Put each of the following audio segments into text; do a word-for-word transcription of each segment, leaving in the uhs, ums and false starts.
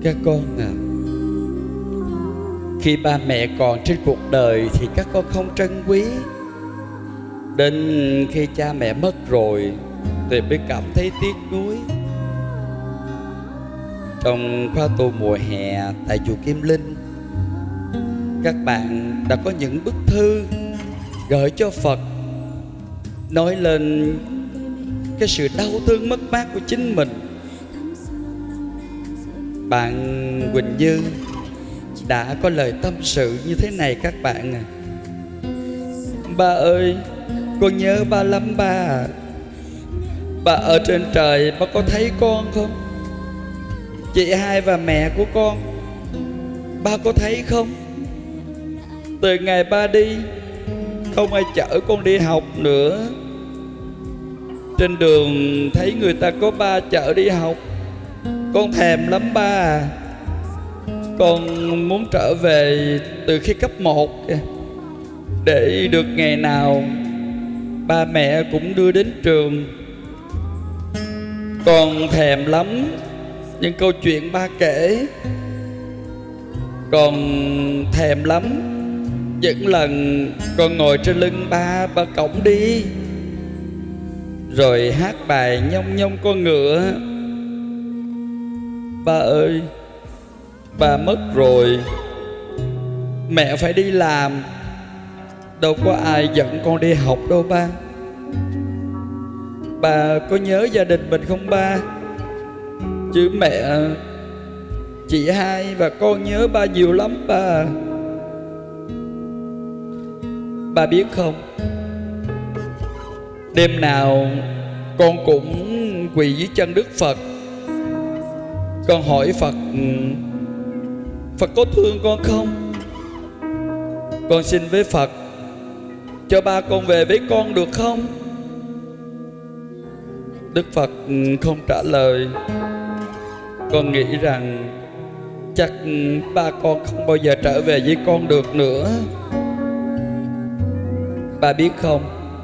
Các con à, khi ba mẹ còn trên cuộc đời thì các con không trân quý, đến khi cha mẹ mất rồi thì mới cảm thấy tiếc nuối. Trong khóa tu mùa hè tại chùa Kim Linh, các bạn đã có những bức thư gửi cho Phật, nói lên cái sự đau thương mất mát của chính mình. Bạn Quỳnh Như đã có lời tâm sự như thế này các bạn à: ba ơi, con nhớ ba lắm ba à. Ba ở trên trời, ba có thấy con không? Chị hai và mẹ của con, ba có thấy không? Từ ngày ba đi, không ai chở con đi học nữa. Trên đường thấy người ta có ba chở đi học, con thèm lắm ba à. Con muốn trở về từ khi cấp một để được ngày nào ba mẹ cũng đưa đến trường. Con thèm lắm những câu chuyện ba kể. Con thèm lắm những lần con ngồi trên lưng ba, ba cõng đi, rồi hát bài nhông nhông con ngựa. Ba ơi, ba mất rồi, mẹ phải đi làm, đâu có ai dẫn con đi học đâu ba. Ba có nhớ gia đình mình không ba? Chứ mẹ, chị hai và con nhớ ba nhiều lắm ba. Ba biết không, đêm nào con cũng quỳ dưới chân Đức Phật. Con hỏi Phật, Phật có thương con không? Con xin với Phật cho ba con về với con được không? Đức Phật không trả lời. Con nghĩ rằng chắc ba con không bao giờ trở về với con được nữa. Ba biết không,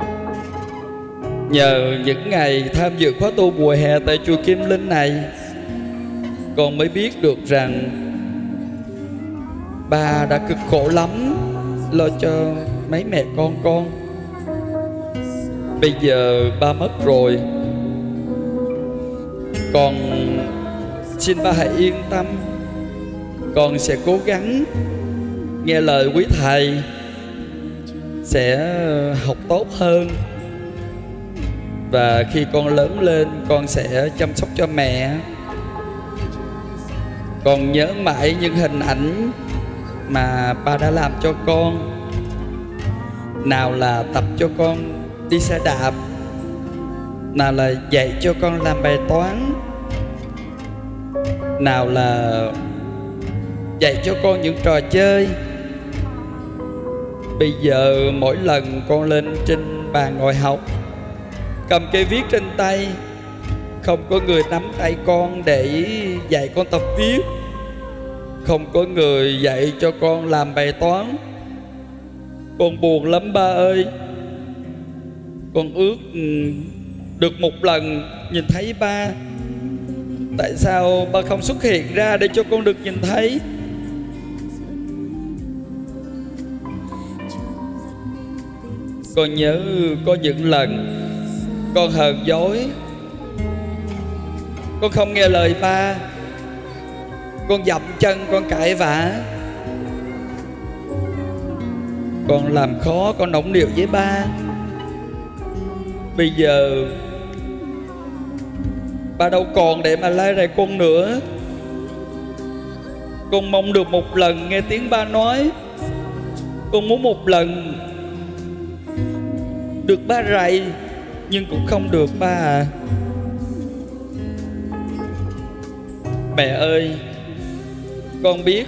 nhờ những ngày tham dự khóa tu mùa hè tại chùa Kim Linh này, con mới biết được rằng ba đã cực khổ lắm lo cho mấy mẹ con con. Bây giờ ba mất rồi, con xin ba hãy yên tâm. Con sẽ cố gắng nghe lời quý thầy, sẽ học tốt hơn. Và khi con lớn lên, con sẽ chăm sóc cho mẹ. Con nhớ mãi những hình ảnh mà ba đã làm cho con. Nào là tập cho con đi xe đạp, nào là dạy cho con làm bài toán, nào là dạy cho con những trò chơi. Bây giờ mỗi lần con lên trên bàn ngồi học, cầm cây viết trên tay, không có người nắm tay con để dạy con tập viết, không có người dạy cho con làm bài toán. Con buồn lắm ba ơi. Con ước được một lần nhìn thấy ba. Tại sao ba không xuất hiện ra để cho con được nhìn thấy? Con nhớ có những lần con hờn dỗi, con không nghe lời ba, con dậm chân, con cãi vã, con làm khó, con nũng nịu với ba. Bây giờ ba đâu còn để mà lai rầy con nữa. Con mong được một lần nghe tiếng ba nói. Con muốn một lần được ba rầy, nhưng cũng không được ba à. Mẹ ơi, con biết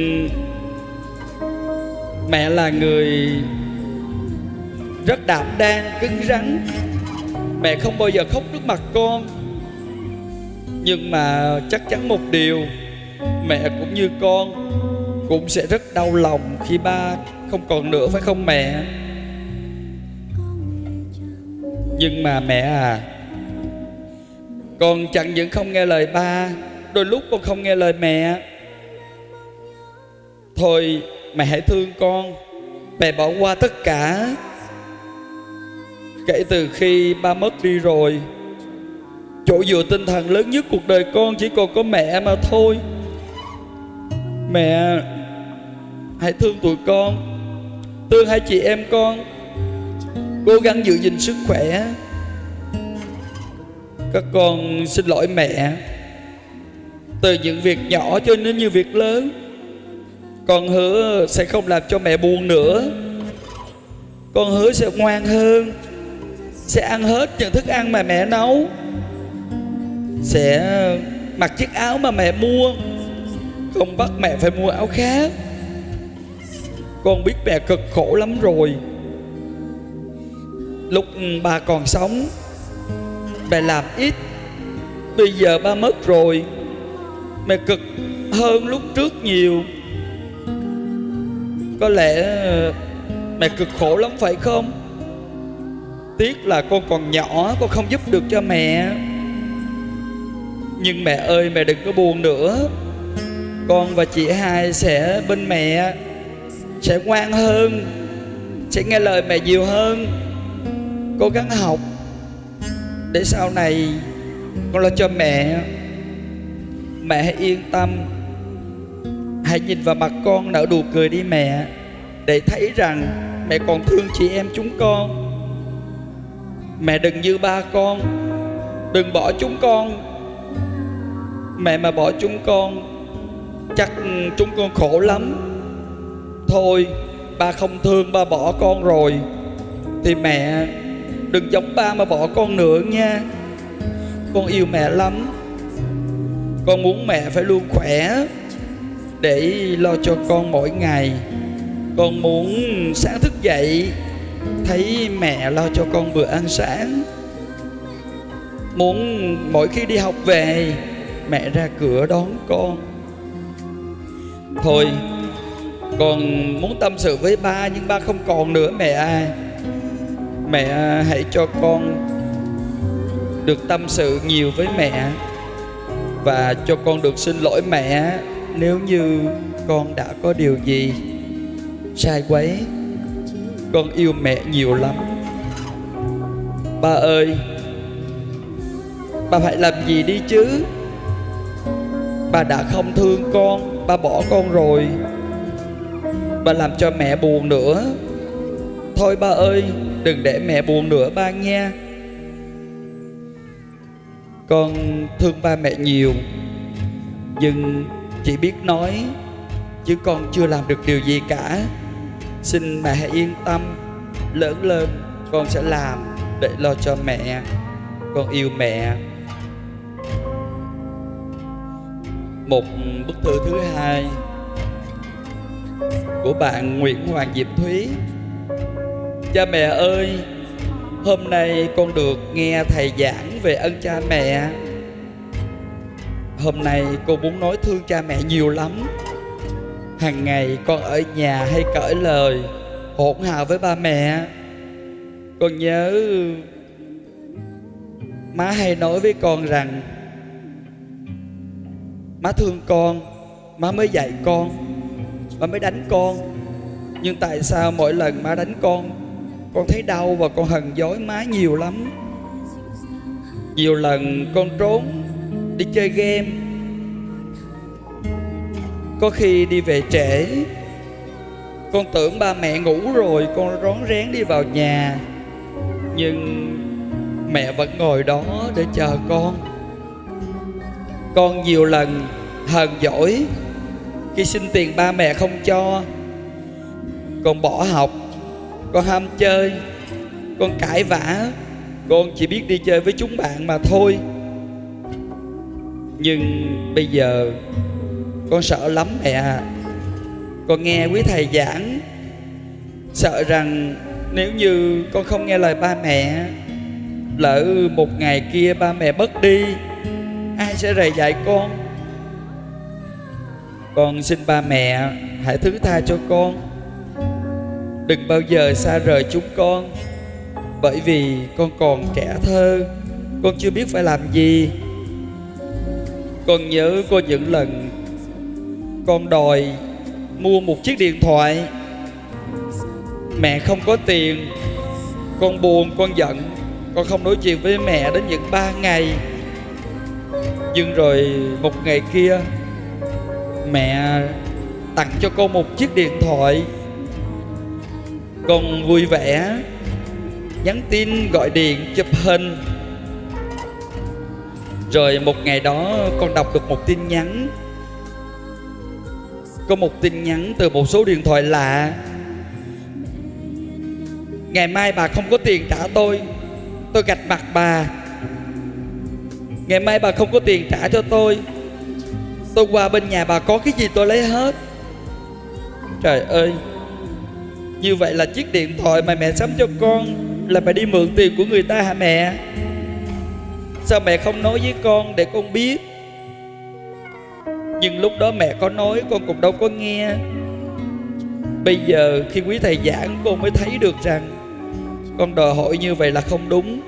mẹ là người rất đảm đang, cứng rắn. Mẹ không bao giờ khóc trước mặt con. Nhưng mà chắc chắn một điều, mẹ cũng như con cũng sẽ rất đau lòng khi ba không còn nữa, phải không mẹ? Nhưng mà mẹ à, con chẳng những không nghe lời ba, đôi lúc con không nghe lời mẹ. Thôi mẹ hãy thương con, mẹ bỏ qua tất cả. Kể từ khi ba mất đi rồi, chỗ dựa tinh thần lớn nhất cuộc đời con chỉ còn có mẹ mà thôi. Mẹ hãy thương tụi con, thương hai chị em con, cố gắng giữ gìn sức khỏe. Các con xin lỗi mẹ. Từ những việc nhỏ cho đến những việc lớn, con hứa sẽ không làm cho mẹ buồn nữa. Con hứa sẽ ngoan hơn, sẽ ăn hết những thức ăn mà mẹ nấu, sẽ mặc chiếc áo mà mẹ mua, không bắt mẹ phải mua áo khác. Con biết mẹ cực khổ lắm rồi. Lúc ba còn sống, mẹ làm ít. Bây giờ ba mất rồi, mẹ cực hơn lúc trước nhiều. Có lẽ mẹ cực khổ lắm phải không? Tiếc là con còn nhỏ, con không giúp được cho mẹ. Nhưng mẹ ơi, mẹ đừng có buồn nữa. Con và chị hai sẽ bên mẹ, sẽ ngoan hơn, sẽ nghe lời mẹ nhiều hơn, cố gắng học để sau này con lo cho mẹ. Mẹ hãy yên tâm, hãy nhìn vào mặt con nở nụ cười đi mẹ, để thấy rằng mẹ còn thương chị em chúng con. Mẹ đừng như ba con, đừng bỏ chúng con. Mẹ mà bỏ chúng con, chắc chúng con khổ lắm. Thôi, ba không thương, ba bỏ con rồi, thì mẹ đừng giống ba mà bỏ con nữa nha. Con yêu mẹ lắm. Con muốn mẹ phải luôn khỏe để lo cho con mỗi ngày. Con muốn sáng thức dậy thấy mẹ lo cho con bữa ăn sáng. Muốn mỗi khi đi học về mẹ ra cửa đón con. Thôi, con muốn tâm sự với ba, nhưng ba không còn nữa mẹ à. Mẹ hãy cho con được tâm sự nhiều với mẹ, và cho con được xin lỗi mẹ nếu như con đã có điều gì sai quấy. Con yêu mẹ nhiều lắm. Ba ơi, ba phải làm gì đi chứ? Ba đã không thương con, ba bỏ con rồi, ba làm cho mẹ buồn nữa. Thôi ba ơi, đừng để mẹ buồn nữa ba nha. Con thương ba mẹ nhiều, nhưng chỉ biết nói chứ con chưa làm được điều gì cả. Xin mẹ hãy yên tâm, lớn lên con sẽ làm để lo cho mẹ. Con yêu mẹ. Một bức thư thứ hai của bạn Nguyễn Hoàng Diệp Thúy. Cha mẹ ơi, hôm nay con được nghe thầy giảng về ơn cha mẹ. Hôm nay con muốn nói thương cha mẹ nhiều lắm. Hàng ngày con ở nhà hay cãi lời hỗn hào với ba mẹ. Con nhớ má hay nói với con rằng má thương con, má mới dạy con, má mới đánh con. Nhưng tại sao mỗi lần má đánh con, con thấy đau và con hằn dối má nhiều lắm. Nhiều lần con trốn đi chơi game, có khi đi về trễ. Con tưởng ba mẹ ngủ rồi, con rón rén đi vào nhà, nhưng mẹ vẫn ngồi đó để chờ con. Con nhiều lần hờn dỗi khi xin tiền ba mẹ không cho. Con bỏ học, con ham chơi, con cãi vã, con chỉ biết đi chơi với chúng bạn mà thôi. Nhưng bây giờ con sợ lắm mẹ à. Con nghe quý thầy giảng, sợ rằng nếu như con không nghe lời ba mẹ, lỡ một ngày kia ba mẹ mất đi, ai sẽ rầy dạy con? Con xin ba mẹ hãy thứ tha cho con, đừng bao giờ xa rời chúng con. Bởi vì con còn trẻ thơ, con chưa biết phải làm gì. Con nhớ có những lần con đòi mua một chiếc điện thoại, mẹ không có tiền. Con buồn, con giận, con không nói chuyện với mẹ đến những ba ngày. Nhưng rồi một ngày kia, mẹ tặng cho con một chiếc điện thoại. Con vui vẻ nhắn tin, gọi điện, chụp hình. Rồi một ngày đó con đọc được một tin nhắn. Có một tin nhắn từ một số điện thoại lạ: ngày mai bà không có tiền trả tôi, tôi gạch mặt bà. Ngày mai bà không có tiền trả cho tôi, tôi qua bên nhà bà có cái gì tôi lấy hết. Trời ơi, như vậy là chiếc điện thoại mà mẹ sắm cho con là mẹ đi mượn tiền của người ta hả mẹ? Sao mẹ không nói với con để con biết? Nhưng lúc đó mẹ có nói con cũng đâu có nghe. Bây giờ khi quý thầy giảng con mới thấy được rằng con đòi hỏi như vậy là không đúng.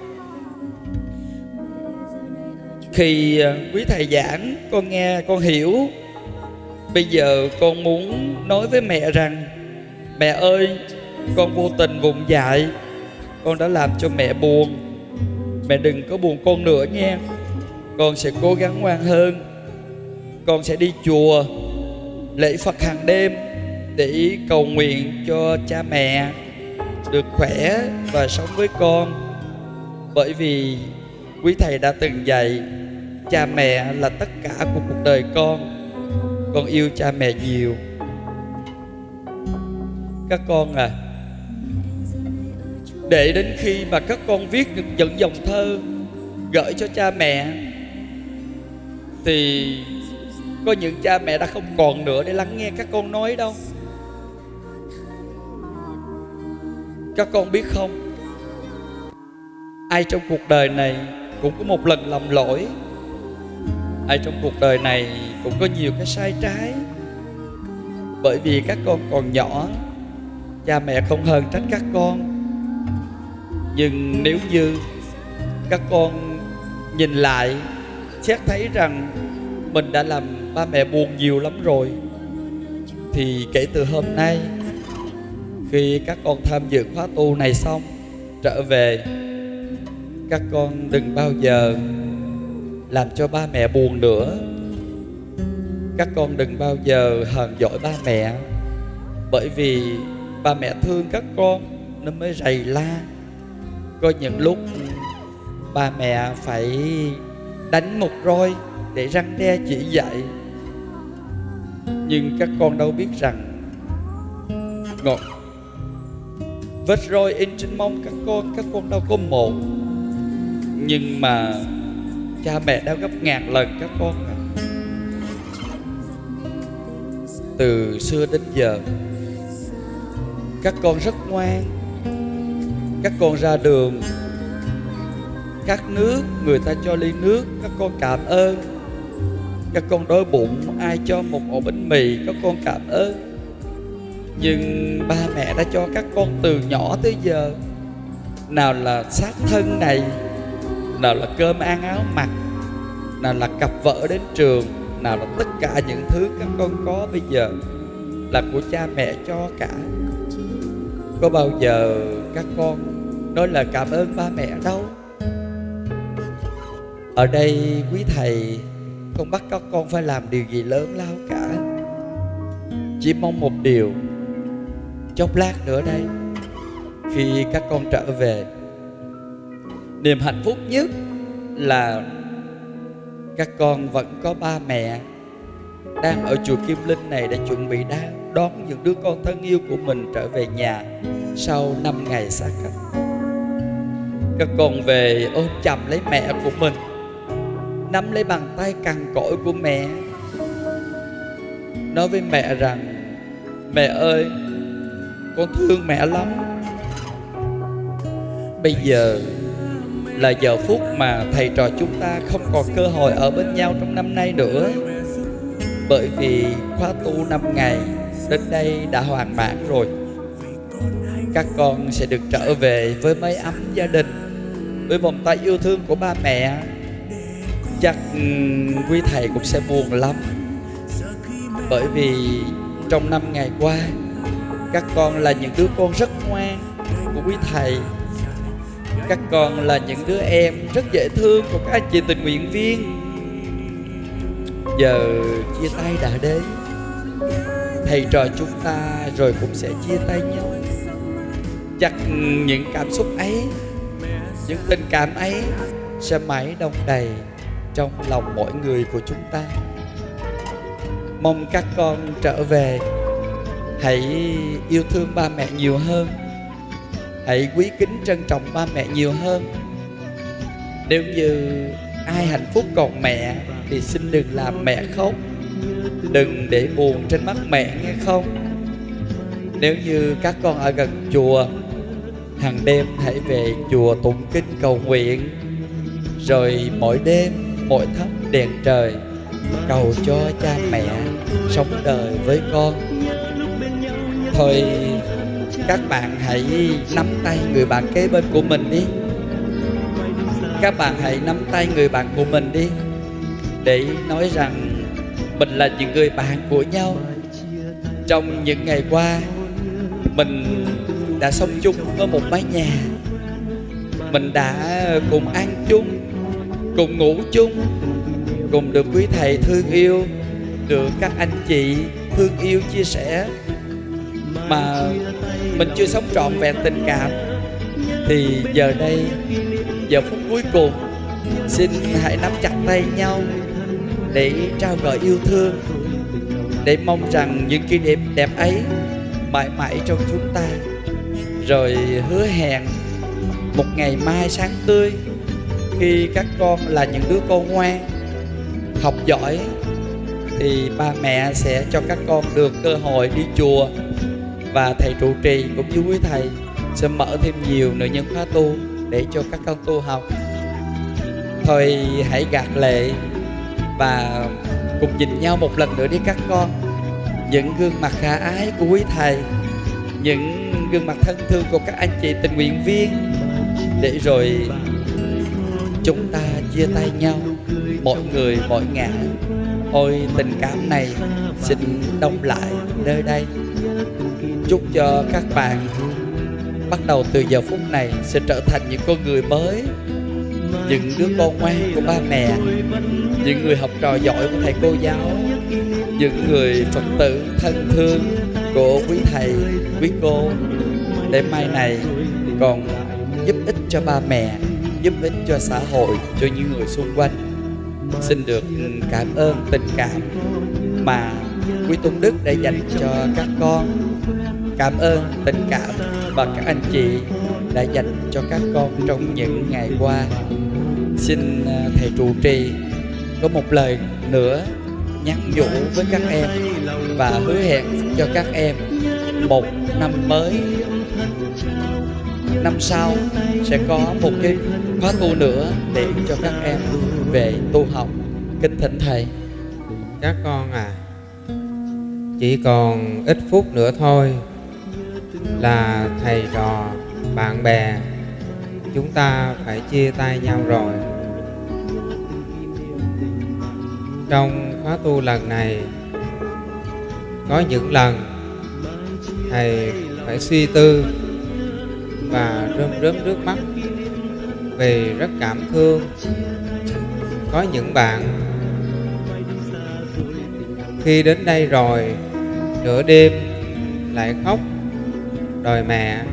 Khi quý thầy giảng con nghe con hiểu. Bây giờ con muốn nói với mẹ rằng: mẹ ơi, con vô tình vụng dại, con đã làm cho mẹ buồn. Mẹ đừng có buồn con nữa nha. Con sẽ cố gắng ngoan hơn. Con sẽ đi chùa lễ Phật hàng đêm để cầu nguyện cho cha mẹ được khỏe và sống với con. Bởi vì quý thầy đã từng dạy cha mẹ là tất cả của cuộc đời con. Con yêu cha mẹ nhiều. Các con à, để đến khi mà các con viết được những dòng thơ gửi cho cha mẹ thì có những cha mẹ đã không còn nữa để lắng nghe các con nói đâu. Các con biết không, ai trong cuộc đời này cũng có một lần lầm lỗi. Ai trong cuộc đời này cũng có nhiều cái sai trái. Bởi vì các con còn nhỏ, cha mẹ không hờn trách các con. Nhưng nếu như các con nhìn lại, xét thấy rằng mình đã làm ba mẹ buồn nhiều lắm rồi, thì kể từ hôm nay, khi các con tham dự khóa tu này xong trở về, các con đừng bao giờ làm cho ba mẹ buồn nữa. Các con đừng bao giờ hờn dỗi ba mẹ. Bởi vì ba mẹ thương các con nên mới rầy la. Có những lúc ba mẹ phải đánh một roi để răn đe chỉ dạy. Nhưng các con đâu biết rằng ngọt vết roi in trên mông các con, các con đâu có một. Nhưng mà cha mẹ đã gấp ngàn lần các con à. Từ xưa đến giờ các con rất ngoan. Các con ra đường khát nước, người ta cho ly nước, các con cảm ơn. Các con đói bụng, ai cho một ổ bánh mì, các con cảm ơn. Nhưng ba mẹ đã cho các con từ nhỏ tới giờ, nào là sát thân này, nào là cơm ăn áo mặc, nào là cặp vợ đến trường, nào là tất cả những thứ các con có bây giờ là của cha mẹ cho cả. Có bao giờ các con nói lời cảm ơn ba mẹ đâu. Ở đây quý thầy không bắt các con phải làm điều gì lớn lao cả. Chỉ mong một điều, chốc lát nữa đây, khi các con trở về, niềm hạnh phúc nhất là các con vẫn có ba mẹ đang ở chùa Kim Linh này để chuẩn bị đón những đứa con thân yêu của mình trở về nhà sau năm ngày xa cách. Các con về ôm chầm lấy mẹ của mình, nắm lấy bàn tay cằn cỗi của mẹ, nói với mẹ rằng: mẹ ơi, con thương mẹ lắm. Bây giờ là giờ phút mà thầy trò chúng ta không còn cơ hội ở bên nhau trong năm nay nữa. Bởi vì khóa tu năm ngày đến đây đã hoàn mãn rồi. Các con sẽ được trở về với mái ấm gia đình, với vòng tay yêu thương của ba mẹ. Chắc quý thầy cũng sẽ buồn lắm, bởi vì trong năm ngày qua các con là những đứa con rất ngoan của quý thầy. Các con là những đứa em rất dễ thương của các anh chị tình nguyện viên. Giờ chia tay đã đến, thầy trò chúng ta rồi cũng sẽ chia tay nhau. Chắc những cảm xúc ấy, những tình cảm ấy sẽ mãi đong đầy trong lòng mỗi người của chúng ta. Mong các con trở về, hãy yêu thương ba mẹ nhiều hơn, hãy quý kính trân trọng ba mẹ nhiều hơn. Nếu như ai hạnh phúc còn mẹ thì xin đừng làm mẹ khóc, đừng để buồn trên mắt mẹ nghe không. Nếu như các con ở gần chùa, hàng đêm hãy về chùa tụng kinh cầu nguyện, rồi mỗi đêm mỗi thắp đèn trời cầu cho cha mẹ sống đời với con. Thôi các bạn hãy nắm tay người bạn kế bên của mình đi. Các bạn hãy nắm tay người bạn của mình đi, để nói rằng mình là những người bạn của nhau. Trong những ngày qua mình đã sống chung ở một mái nhà, mình đã cùng ăn chung, cùng ngủ chung, cùng được quý thầy thương yêu, được các anh chị thương yêu chia sẻ. Mà mình chưa sống trọn vẹn tình cảm, thì giờ đây, giờ phút cuối cùng, xin hãy nắm chặt tay nhau để trao gửi yêu thương, để mong rằng những kỷ niệm đẹp ấy mãi mãi trong chúng ta. Rồi hứa hẹn một ngày mai sáng tươi, khi các con là những đứa con ngoan, học giỏi, thì ba mẹ sẽ cho các con được cơ hội đi chùa, và thầy trụ trì cũng như quý thầy sẽ mở thêm nhiều nữa những khóa tu để cho các con tu học. Thôi hãy gạt lệ và cùng nhìn nhau một lần nữa đi các con. Những gương mặt khả ái của quý thầy, những gương mặt thân thương của các anh chị tình nguyện viên, để rồi chúng ta chia tay nhau, mỗi người mỗi ngả. Ôi tình cảm này xin đông lại nơi đây. Chúc cho các bạn bắt đầu từ giờ phút này sẽ trở thành những con người mới, những đứa con ngoan của ba mẹ, những người học trò giỏi của thầy cô giáo, những người Phật tử thân thương của quý thầy, quý cô, để mai này còn giúp ích cho ba mẹ, giúp ích cho xã hội, cho những người xung quanh. Xin được cảm ơn tình cảm mà quý Tôn Đức đã dành cho các con. Cảm ơn tình cảm mà các anh chị đã dành cho các con trong những ngày qua. Xin thầy trụ trì có một lời nữa nhắn nhủ với các em, và hứa hẹn cho các em một năm mới, năm sau sẽ có một cái khóa tu nữa để cho các em về tu học. Kính thỉnh thầy. Các con à, chỉ còn ít phút nữa thôi là thầy trò, bạn bè chúng ta phải chia tay nhau rồi. Trong khóa tu lần này, có những lần thầy phải suy tư và rơm rớm nước mắt vì rất cảm thương. Có những bạn khi đến đây rồi nửa đêm lại khóc đòi mẹ.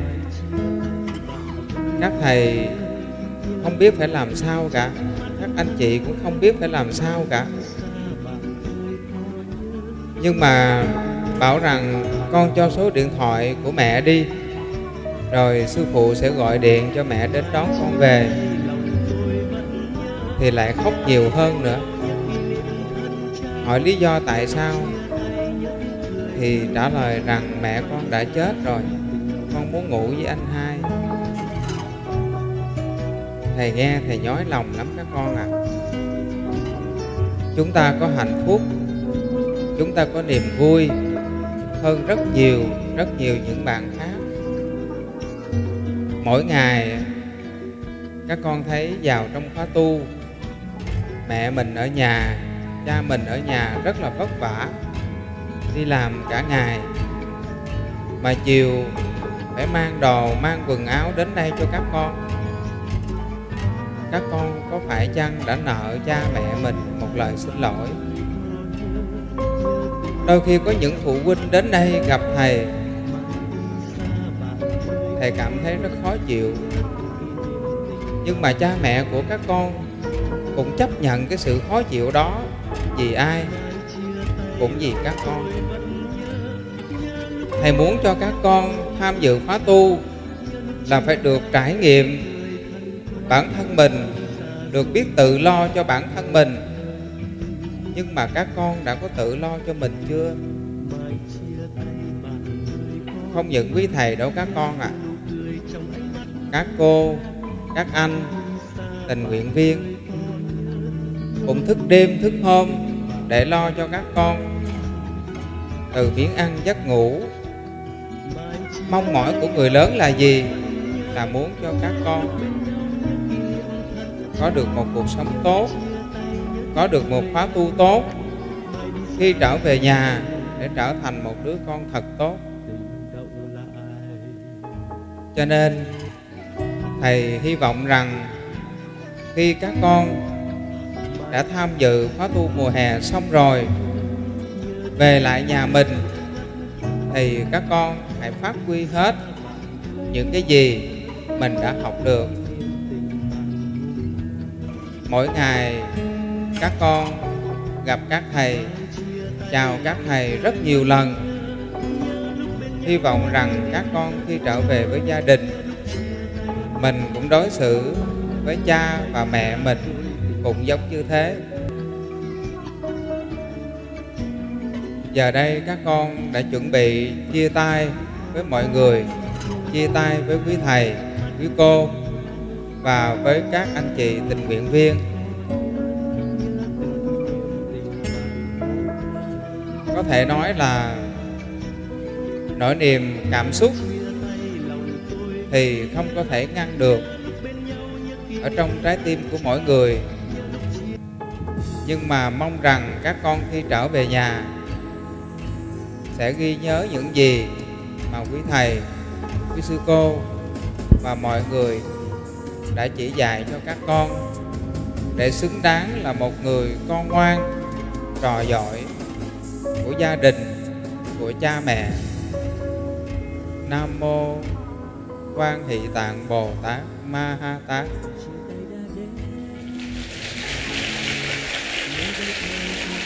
Các thầy không biết phải làm sao cả, các anh chị cũng không biết phải làm sao cả. Nhưng mà bảo rằng con cho số điện thoại của mẹ đi, rồi sư phụ sẽ gọi điện cho mẹ đến đón con về, thì lại khóc nhiều hơn nữa. Hỏi lý do tại sao, thì trả lời rằng mẹ con đã chết rồi, con muốn ngủ với anh hai. Thầy nghe thầy nhói lòng lắm các con ạ. À. Chúng ta có hạnh phúc, chúng ta có niềm vui hơn rất nhiều, rất nhiều những bạn khác. Mỗi ngày các con thấy vào trong khóa tu, mẹ mình ở nhà, cha mình ở nhà rất là vất vả, đi làm cả ngày, mà chiều phải mang đồ, mang quần áo đến đây cho các con. Các con có phải chăng đã nợ cha mẹ mình một lời xin lỗi? Đôi khi có những phụ huynh đến đây gặp thầy, thầy cảm thấy rất khó chịu, nhưng mà cha mẹ của các con cũng chấp nhận cái sự khó chịu đó. Vì ai? Cũng vì các con. Thầy muốn cho các con tham dự khóa tu là phải được trải nghiệm bản thân mình, được biết tự lo cho bản thân mình. Nhưng mà các con đã có tự lo cho mình chưa? Không những quý thầy đâu các con ạ, à. Các cô, các anh, tình nguyện viên cũng thức đêm thức hôm để lo cho các con. Từ miếng ăn giấc ngủ, mong mỏi của người lớn là gì? Là muốn cho các con có được một cuộc sống tốt, có được một khóa tu tốt, khi trở về nhà để trở thành một đứa con thật tốt. Cho nên thầy hy vọng rằng khi các con đã tham dự khóa tu mùa hè xong rồi, về lại nhà mình thì các con hãy phát huy hết những cái gì mình đã học được. Mỗi ngày các con gặp các thầy, chào các thầy rất nhiều lần. Hy vọng rằng các con khi trở về với gia đình, mình cũng đối xử với cha và mẹ mình cũng giống như thế. Giờ đây các con đã chuẩn bị chia tay với mọi người, chia tay với quý thầy, quý cô và với các anh chị tình nguyện viên. Có thể nói là nỗi niềm cảm xúc thì không có thể ngăn được ở trong trái tim của mỗi người. Nhưng mà mong rằng các con khi trở về nhà sẽ ghi nhớ những gì mà quý thầy, quý sư cô và mọi người đã chỉ dạy cho các con, để xứng đáng là một người con ngoan, trò giỏi của gia đình, của cha mẹ. Nam mô Quan Thị Tạng Bồ Tát Ma Ha Tát. Hãy subscribe cho kênh Ghiền Mì Gõ để không bỏ lỡ